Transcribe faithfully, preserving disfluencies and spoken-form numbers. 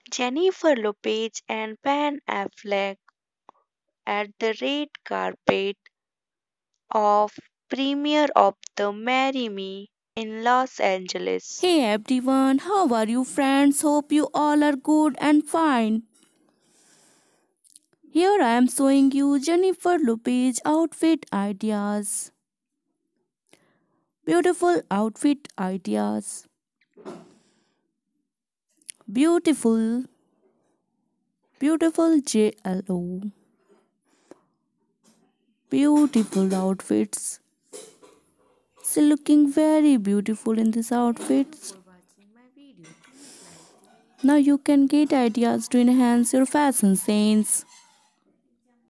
Jennifer Lopez and Ben Affleck at the red carpet of premiere of the Marry Me in Los Angeles. Hey everyone, how are you friends? Hope you all are good and fine. Here I am showing you Jennifer Lopez outfit ideas. Beautiful outfit ideas. Beautiful, beautiful J L O. Beautiful outfits. She looking very beautiful in these outfits. Now you can get ideas to enhance your fashion sense.